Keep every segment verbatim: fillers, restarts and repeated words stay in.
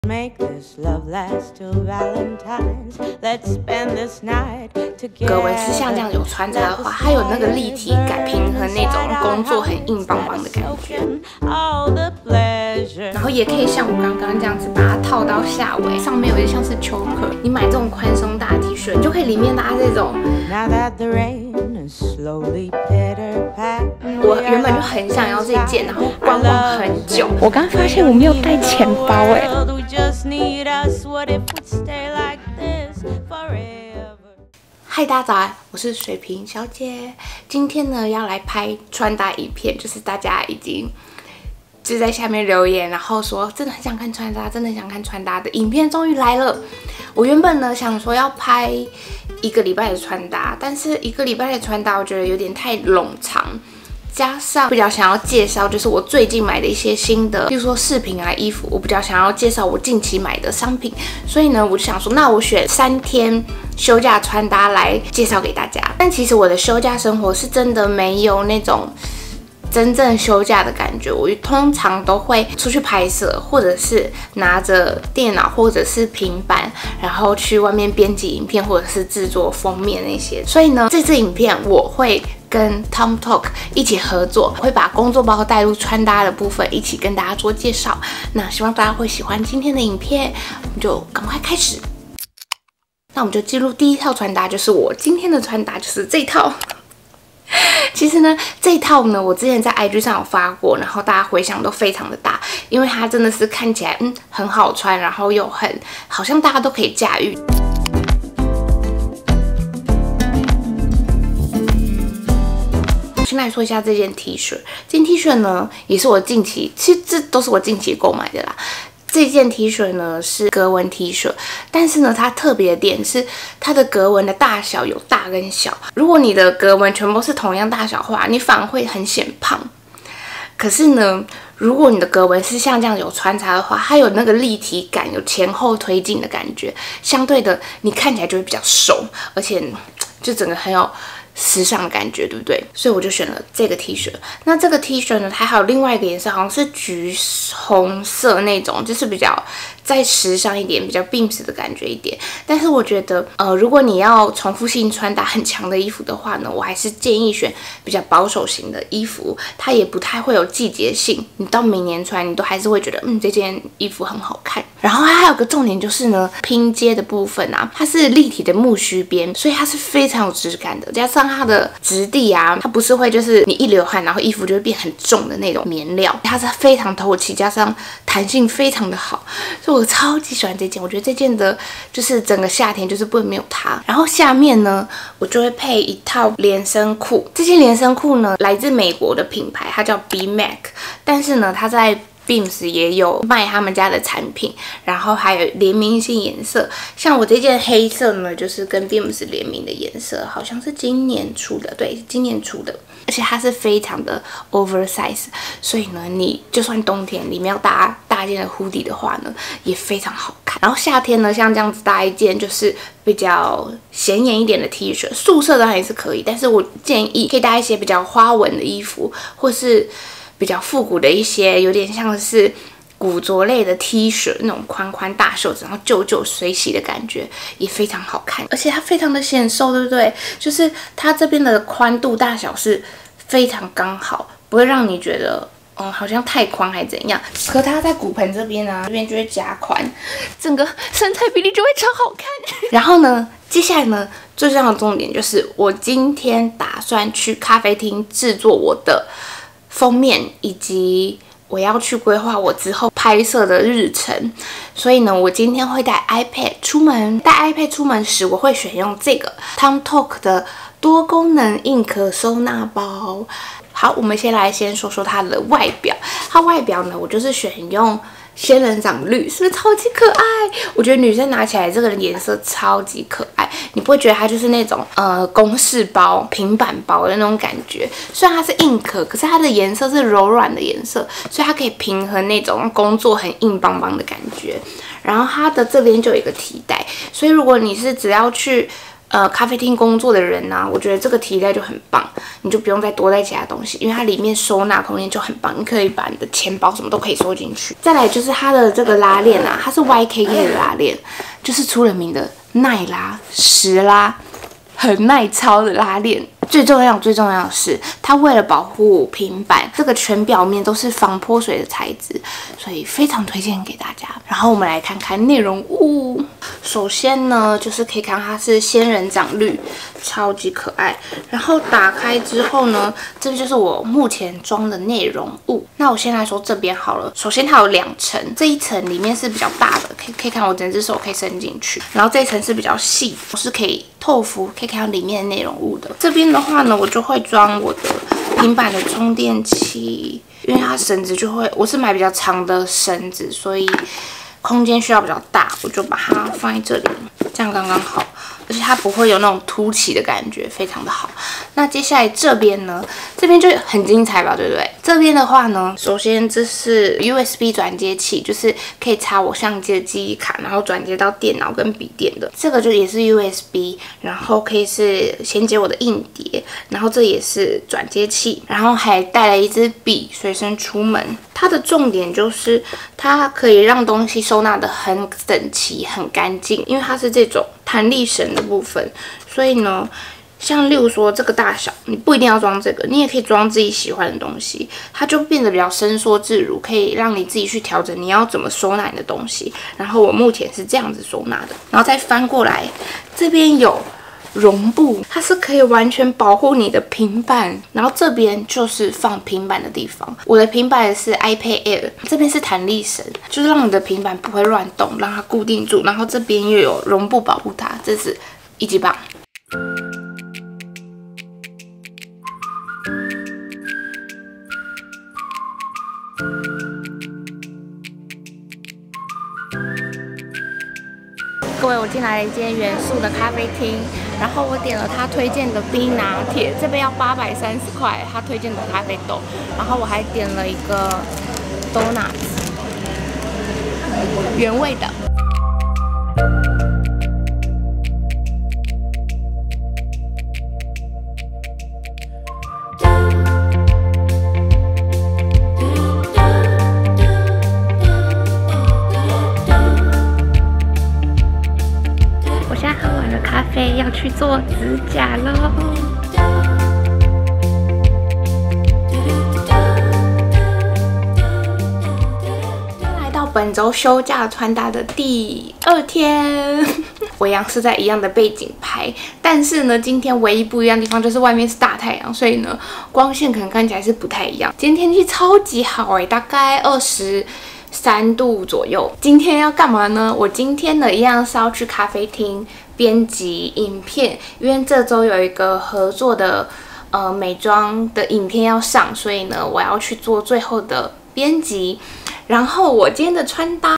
Make this love last till Valentine's. Let's spend this night together. 格纹是像这样有穿插的话，它有那个立体感，平衡那种工作很硬邦邦的感觉。然后也可以像我刚刚这样子把它套到下围，上面有点像是 choker。你买这种宽松大 T 恤，你就可以里面搭这种。我原本就很想要这件，然后观望很久。我刚发现我没有带钱包哎。嗨，大家早安，我是水瓶小姐。今天呢要来拍穿搭影片，就是大家已经就在下面留言，然后说真的很想看穿搭，真的很想看穿搭的影片终于来了。我原本呢想说要拍一个礼拜的穿搭，但是一个礼拜的穿搭我觉得有点太冗长。加上比较想要介绍，就是我最近买的一些新的，比如说饰品啊、衣服，我比较想要介绍我近期买的商品，所以呢，我就想说，那我选三天休假穿搭来介绍给大家。但其实我的休假生活是真的没有那种真正休假的感觉，我通常都会出去拍摄，或者是拿着电脑或者是平板，然后去外面编辑影片，或者是制作封面那些。所以呢，这支影片我会跟 Tom Talk 一起合作，会把工作包带入穿搭的部分，一起跟大家做介绍。那希望大家会喜欢今天的影片，我们就赶快开始。那我们就进入第一套穿搭，就是我今天的穿搭，就是这一套。其实呢，这一套呢，我之前在 I G 上有发过，然后大家回响都非常的大，因为它真的是看起来嗯很好穿，然后又很好像大家都可以驾驭。先来说一下这件 T 恤，这件 T 恤呢也是我近期，其实这都是我近期购买的啦。这件 T 恤呢是格纹 T 恤，但是呢它特别的点是它的格纹的大小有大跟小。如果你的格纹全部是同样大小的话，你反而会很显胖。可是呢，如果你的格纹是像这样有穿插的话，它有那个立体感，有前后推进的感觉，相对的你看起来就会比较瘦，而且就整个很有时尚的感觉，对不对？所以我就选了这个 T 恤。那这个 T 恤呢，它还有另外一个颜色，好像是橘红色那种，就是比较再时尚一点，比较 beams 的感觉一点。但是我觉得，呃，如果你要重复性穿搭很强的衣服的话呢，我还是建议选比较保守型的衣服，它也不太会有季节性。你到明年穿，你都还是会觉得，嗯，这件衣服很好看。然后它还有个重点就是呢，拼接的部分啊，它是立体的木须边，所以它是非常有质感的。加上它的质地啊，它不是会就是你一流汗，然后衣服就会变很重的那种棉料，它是非常透气，加上弹性非常的好，所以我超级喜欢这件。我觉得这件的就是整个夏天就是不能没有它。然后下面呢，我就会配一套连身裤。这件连身裤呢，来自美国的品牌，它叫 B Mac， 但是呢，它在Beams 也有卖他们家的产品，然后还有联名性颜色，像我这件黑色呢，就是跟 Beams 联名的颜色，好像是今年出的，对，今年出的，而且它是非常的 oversize， 所以呢，你就算冬天里面要搭大件的 hoodie 的话呢，也非常好看。然后夏天呢，像这样子搭一件就是比较显眼一点的 T 恤，素色当然也是可以，但是我建议可以搭一些比较花纹的衣服，或是比较复古的一些，有点像是古着类的 T 恤，那种宽宽大袖子，然后旧旧水洗的感觉，也非常好看。而且它非常的显瘦，对不对？就是它这边的宽度大小是非常刚好，不会让你觉得嗯好像太宽还怎样。可它在骨盆这边啊，这边就会加宽，整个身材比例就会超好看。然后呢，接下来呢，最重要的重点就是我今天打算去咖啡厅制作我的封面，以及我要去规划我之后拍摄的日程，所以呢，我今天会带 iPad 出门。带 iPad 出门时，我会选用这个 Tom Talk 的多功能硬壳收纳包。好，我们先来先说说它的外表。它外表呢，我就是选用仙人掌绿，是不是超级可爱？我觉得女生拿起来这个颜色超级可爱，你不会觉得它就是那种呃公事包、平板包的那种感觉。虽然它是硬壳，可是它的颜色是柔软的颜色，所以它可以平衡那种工作很硬邦邦的感觉。然后它的这边就有一个提袋，所以如果你是只要去呃咖啡厅工作的人呢、啊，我觉得这个提袋就很棒，你就不用再多带其他东西，因为它里面收纳空间就很棒，你可以把你的钱包什么都可以收进去。再来就是它的这个拉链啊，它是 Y K K 的拉链，就是出了名的耐拉、实拉，很耐操的拉链。最重要、最重要的是，它为了保护平板，这个全表面都是防泼水的材质，所以非常推荐给大家。然后我们来看看内容物。首先呢，就是可以看它是仙人掌绿，超级可爱。然后打开之后呢，这就是我目前装的内容物。那我先来说这边好了。首先它有两层，这一层里面是比较大的，可以可以看我整只手可以伸进去。然后这一层是比较细，我是可以透肤，可以看到里面的内容物的。这边的话呢，我就会装我的平板的充电器，因为它绳子就会，我是买比较长的绳子，所以空间需要比较大，我就把它放在这里，这样刚刚好，而且它不会有那种凸起的感觉，非常的好。那接下来这边呢，这边就很精彩吧，对不对？这边的话呢，首先这是 U S B 转接器，就是可以插我相机的记忆卡，然后转接到电脑跟笔电的。这个就也是 U S B， 然后可以是衔接我的硬碟，然后这也是转接器，然后还带了一支笔随身出门。它的重点就是它可以让东西收纳的很整齐、很干净，因为它是这种弹力绳的部分，所以呢。像例如说这个大小，你不一定要装这个，你也可以装自己喜欢的东西，它就变得比较伸缩自如，可以让你自己去调整你要怎么收纳你的东西。然后我目前是这样子收纳的，然后再翻过来，这边有绒布，它是可以完全保护你的平板，然后这边就是放平板的地方。我的平板是 iPad Air， 这边是弹力绳，就是让你的平板不会乱动，让它固定住。然后这边又有绒布保护它，这是一级棒。各位，我进来了一间元素的咖啡厅，然后我点了他推荐的冰拿铁，这杯要八百三十块，他推荐的咖啡豆，然后我还点了一个 donuts， 原味的。要去做指甲喽！来到本周休假穿搭的第二天，我一样是在一样的背景拍，但是呢，今天唯一不一样的地方就是外面是大太阳，所以呢，光线可能看起来是不太一样。今天天气超级好哎，大概二十三度左右。今天要干嘛呢？我今天呢，一样是要去咖啡厅编辑影片，因为这周有一个合作的呃美妆的影片要上，所以呢，我要去做最后的编辑。然后我今天的穿搭，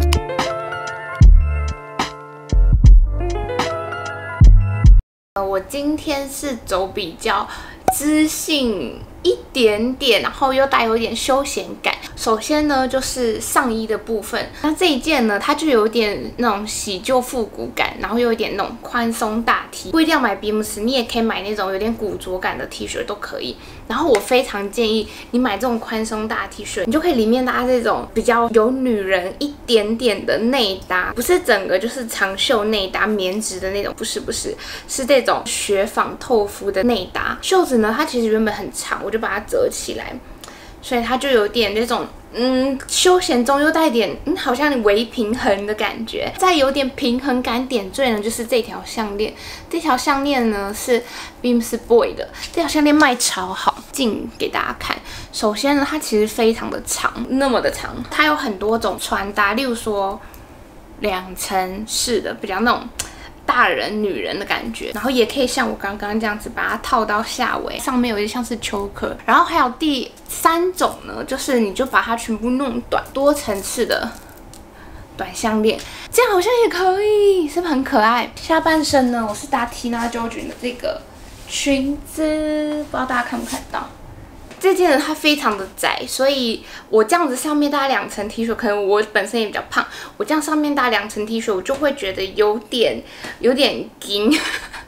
呃，我今天是走比较知性一点点，然后又带有一点休闲感。首先呢，就是上衣的部分，那这一件呢，它就有点那种喜旧复古感，然后又有点那种宽松大 T， 不一定要买 Beams， 你也可以买那种有点古着感的 T 恤都可以。然后我非常建议你买这种宽松大 T 恤，你就可以里面搭这种比较有女人一点点的内搭，不是整个就是长袖内搭棉质的那种，不是不是，是这种雪纺透肤的内搭。袖子呢，它其实原本很长，我就把它折起来。所以它就有点那种嗯休闲中又带点嗯好像微平衡的感觉，再有点平衡感点缀呢，就是这条项链。这条项链呢是 Beams Boy 的，这条项链卖超好，近给大家看。首先呢，它其实非常的长，那么的长，它有很多种穿搭，例如说两层式的，比较那种大人女人的感觉，然后也可以像我刚刚这样子把它套到下围，上面有点像是秋壳。然后还有第三种呢，就是你就把它全部弄短，多层次的短项链，这样好像也可以，是不是很可爱？下半身呢，我是搭 Tina George 的这个裙子，不知道大家看不看到？这件呢，它非常的窄，所以我这样子上面搭两层 T 恤，可能我本身也比较胖，我这样上面搭两层 T 恤，我就会觉得有点有点紧，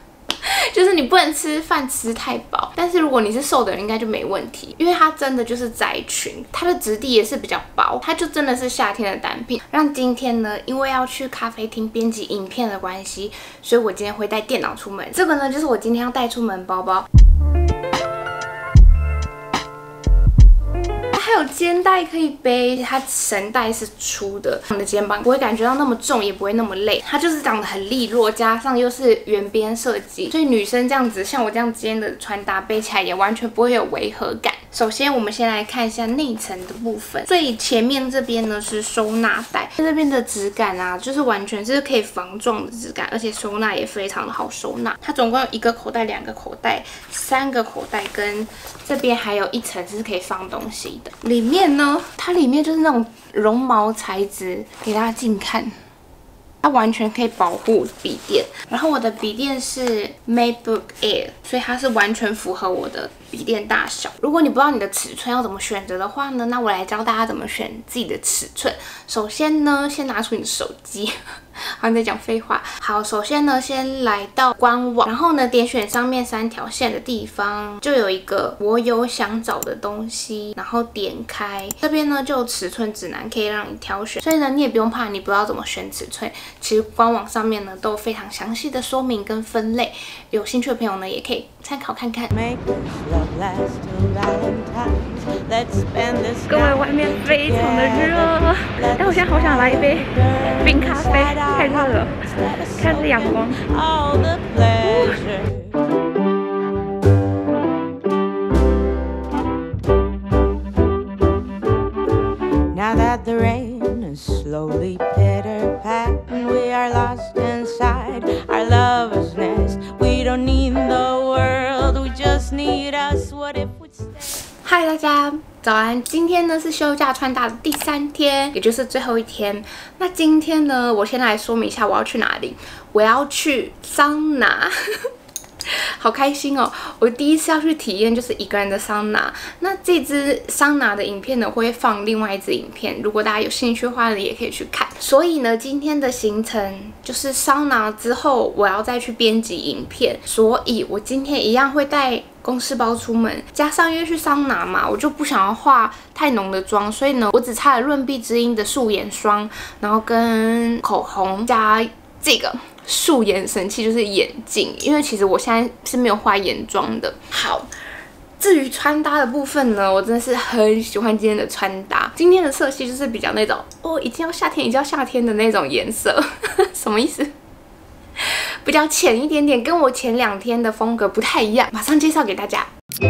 就是你不能吃饭吃太饱。但是如果你是瘦的人，应该就没问题，因为它真的就是窄裙，它的质地也是比较薄，它就真的是夏天的单品。让今天呢，因为要去咖啡厅编辑影片的关系，所以我今天会带电脑出门。这个呢，就是我今天要带出门包包。还有肩带可以背，它绳带是粗的，你的肩膀不会感觉到那么重，也不会那么累。它就是长得很利落，加上又是圆边设计，所以女生这样子，像我这样今天的穿搭背起来也完全不会有违和感。首先，我们先来看一下内层的部分。最前面这边呢是收纳袋，这边的质感啊，就是完全是可以防撞的质感，而且收纳也非常的好收纳。它总共有一个口袋、两个口袋、三个口袋，跟这边还有一层是可以放东西的。里面呢，它里面就是那种绒毛材质，给大家近看。它完全可以保护笔电，然后我的笔电是 MacBook Air， 所以它是完全符合我的笔电大小。如果你不知道你的尺寸要怎么选择的话呢，那我来教大家怎么选自己的尺寸。首先呢，先拿出你的手机。好，你在讲废话。好，首先呢，先来到官网，然后呢，点选上面三条线的地方，就有一个我有想找的东西，然后点开这边呢，就有尺寸指南可以让你挑选，所以呢，你也不用怕你不知道怎么选尺寸。其实官网上面呢都有非常详细的说明跟分类，有兴趣的朋友呢也可以参考看看。各位，外面非常的热，但我现在好想来一杯冰咖啡，太热了，看这阳光。 Now that the rain is slowly pitter-patting, we are lost inside our lover's nest. We don't need the world, we just need us. What if we stay? 嗨，大家早安！今天呢是休假穿搭的第三天，也就是最后一天。那今天呢，我先来说明一下我要去哪里。我要去桑拿。好开心哦！我第一次要去体验就是一个人的桑拿。那这支桑拿的影片呢，会放另外一支影片，如果大家有兴趣的话呢，也可以去看。所以呢，今天的行程就是桑拿之后，我要再去编辑影片，所以我今天一样会带公事包出门，加上因为去桑拿嘛，我就不想要化太浓的妆，所以呢，我只擦了润碧之音的素颜霜，然后跟口红加这个。素颜神器就是眼镜，因为其实我现在是没有画眼妆的。好，至于穿搭的部分呢，我真的是很喜欢今天的穿搭。今天的色系就是比较那种哦，已经要夏天，已经要夏天的那种颜色，什么意思？比较浅一点点，跟我前两天的风格不太一样。马上介绍给大家。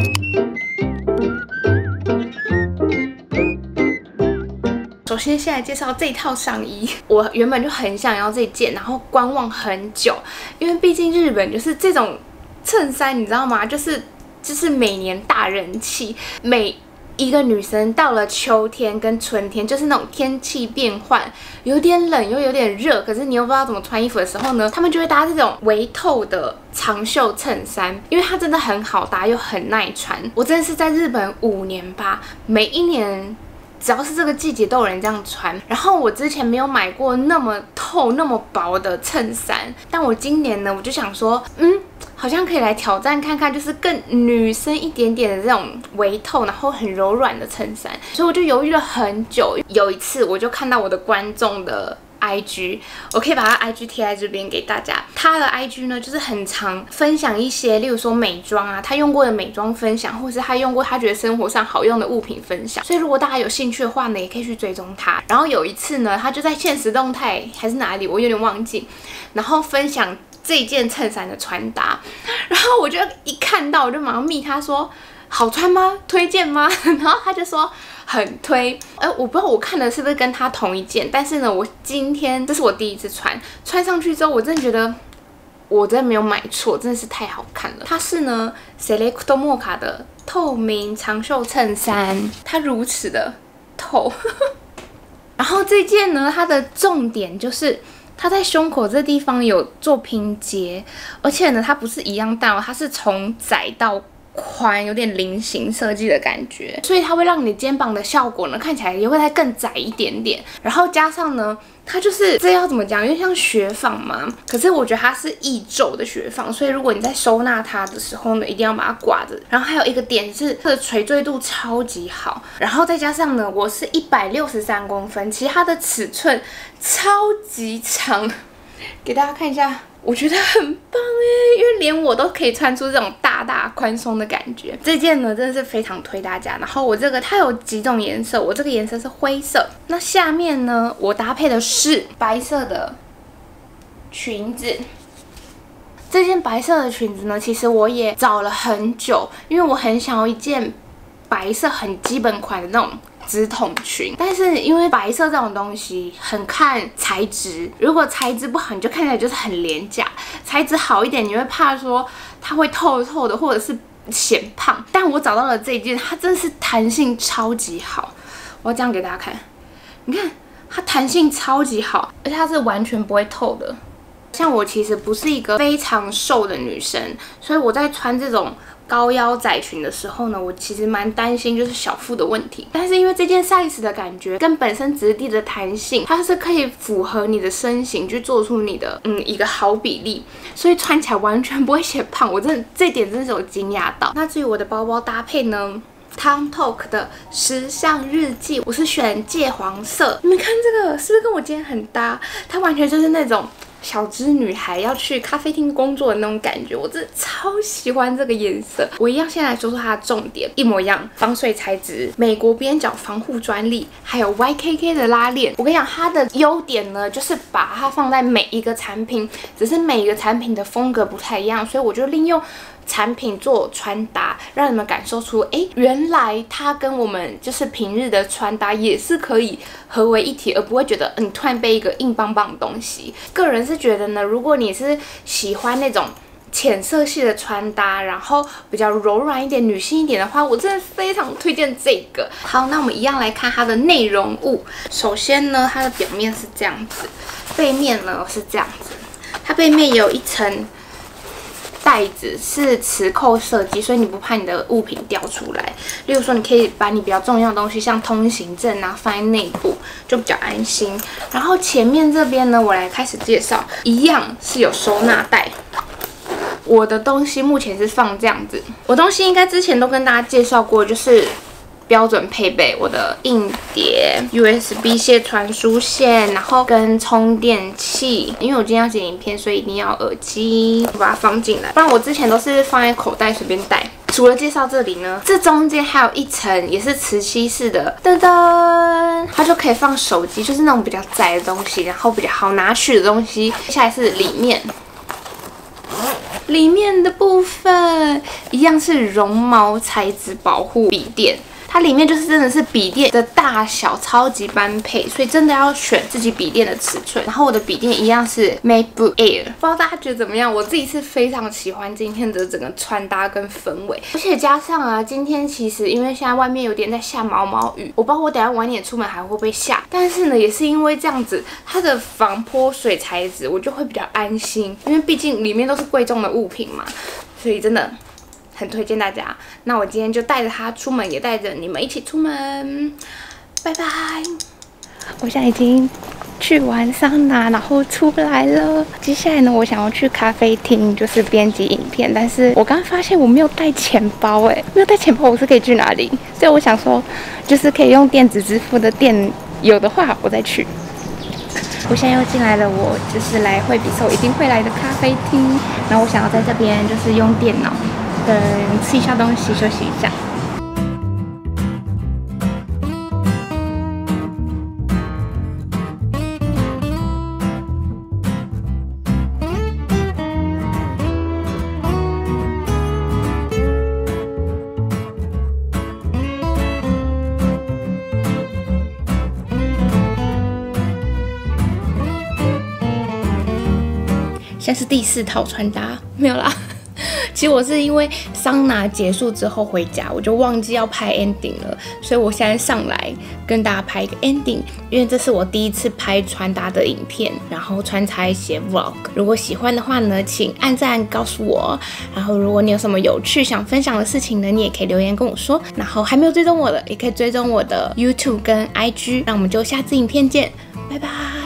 首先，先来介绍这一套上衣。我原本就很想要这件，然后观望很久，因为毕竟日本就是这种衬衫，你知道吗？就是就是每年大人气，每一个女生到了秋天跟春天，就是那种天气变换，有点冷又有点热，可是你又不知道怎么穿衣服的时候呢，他们就会搭这种微透的长袖衬衫，因为它真的很好搭又很耐穿。我真的是在日本五年吧，每一年。只要是这个季节都有人这样穿，然后我之前没有买过那么透、那么薄的衬衫，但我今年呢，我就想说，嗯，好像可以来挑战看看，就是更女生一点点的这种微透，然后很柔软的衬衫，所以我就犹豫了很久。有一次，我就看到我的观众的I G， 我可以把他 I G 贴在这边给大家。他的 I G 呢，就是很常分享一些，例如说美妆啊，他用过的美妆分享，或是他用过他觉得生活上好用的物品分享。所以如果大家有兴趣的话呢，也可以去追踪他。然后有一次呢，他就在限时动态还是哪里，我有点忘记，然后分享这件衬衫的穿搭，然后我就一看到，我就马上密他说。好穿吗？推荐吗？然后他就说很推。哎，我不知道我看的是不是跟他同一件，但是呢，我今天这是我第一次穿，穿上去之后，我真的觉得我真的没有买错，真的是太好看了。它是呢 Select Mocha 的透明长袖衬衫，它如此的透。然后这件呢，它的重点就是它在胸口这地方有做拼接，而且呢，它不是一样大哦，它是从窄到宽，有点菱形设计的感觉，所以它会让你肩膀的效果呢看起来也会再更窄一点点。然后加上呢， 它就是这要怎么讲，因为像雪纺嘛，可是我觉得它是易皱的雪纺，所以如果你在收纳它的时候呢，一定要把它挂着。然后还有一个点是它的垂坠度超级好，然后再加上呢，我是一百六十三公分，其实它的尺寸超级长，给大家看一下。我觉得很棒哎，因为连我都可以穿出这种大大宽松的感觉。这件呢真的是非常推大家。然后我这个它有几种颜色，我这个颜色是灰色。那下面呢，我搭配的是白色的裙子。这件白色的裙子呢，其实我也找了很久，因为我很想要一件白色很基本款的那种直筒裙，但是因为白色这种东西很看材质，如果材质不好，你就看起来就是很廉价；材质好一点，你会怕说它会透透的，或者是显胖。但我找到了这一件，它真的是弹性超级好。我要这样给大家看，你看它弹性超级好，而且它是完全不会透的。像我其实不是一个非常瘦的女生，所以我在穿这种高腰窄裙的时候呢，我其实蛮担心就是小腹的问题。但是因为这件 size 的感觉跟本身质地的弹性，它是可以符合你的身形去做出你的嗯一个好比例，所以穿起来完全不会显胖。我真的这点真的是有惊讶到。那至于我的包包搭配呢，Tom Talk 的时尚日记，我是选芥黄色。你们看这个是不是跟我今天很搭？它完全就是那种小资女孩要去咖啡厅工作的那种感觉，我真的超喜欢这个颜色。我一样先来说说它的重点，一模一样，防水材质，美国边角防护专利，还有 Y K K 的拉链。我跟你讲，它的优点呢，就是把它放在每一个产品，只是每一个产品的风格不太一样，所以我就利用产品做穿搭，让你们感受出，哎，原来它跟我们就是平日的穿搭也是可以合为一体，而不会觉得，嗯，你突然背一个硬邦邦的东西。个人是觉得呢，如果你是喜欢那种浅色系的穿搭，然后比较柔软一点、女性一点的话，我真的非常推荐这个。好，那我们一样来看它的内容物。首先呢，它的表面是这样子，背面呢是这样子，它背面有一层袋子是磁扣设计，所以你不怕你的物品掉出来。例如说，你可以把你比较重要的东西，像通行证啊，放在内部，就比较安心。然后前面这边呢，我来开始介绍，一样是有收纳袋。我的东西目前是放这样子，我东西应该之前都跟大家介绍过，就是标准配备，我的硬碟、U S B 线传输线，然后跟充电器。因为我今天要剪影片，所以一定要耳机，我把它放进来，不然我之前都是放在口袋随便带。除了介绍这里呢，这中间还有一层也是磁吸式的，噔噔，它就可以放手机，就是那种比较窄的东西，然后比较好拿取的东西。接下来是里面。里面的部分一样是绒毛材质保护笔电，它里面就是真的是笔电的大小超级般配，所以真的要选自己笔电的尺寸。然后我的笔电一样是 MacBook Air， 不知道大家觉得怎么样？我自己是非常喜欢今天的整个穿搭跟氛围，而且加上啊，今天其实因为现在外面有点在下毛毛雨，我不知道我等一下晚点出门还会不会下，但是呢，也是因为这样子，它的防泼水材质我就会比较安心，因为毕竟里面都是贵重的物品嘛，所以真的很推荐大家。那我今天就带着它出门，也带着你们一起出门，拜拜。我现在已经去完桑拿，然后出来了。接下来呢，我想要去咖啡厅，就是编辑影片。但是我刚刚发现我没有带钱包，哎，没有带钱包，我是可以去哪里？所以我想说，就是可以用电子支付的店，有的话我再去。我现在又进来了，我就是来惠比寿一定会来的咖啡厅。然后我想要在这边就是用电脑跟吃一下东西，休息一下。现在是第四套穿搭，没有啦。其实我是因为桑拿结束之后回家，我就忘记要拍 ending 了，所以我现在上来跟大家拍一个 ending， 因为这是我第一次拍穿搭的影片，然后穿插一些 vlog。如果喜欢的话呢，请按赞告诉我。然后如果你有什么有趣想分享的事情呢，你也可以留言跟我说。然后还没有追踪我的，也可以追踪我的 YouTube 跟 I G。那我们就下次影片见，拜拜。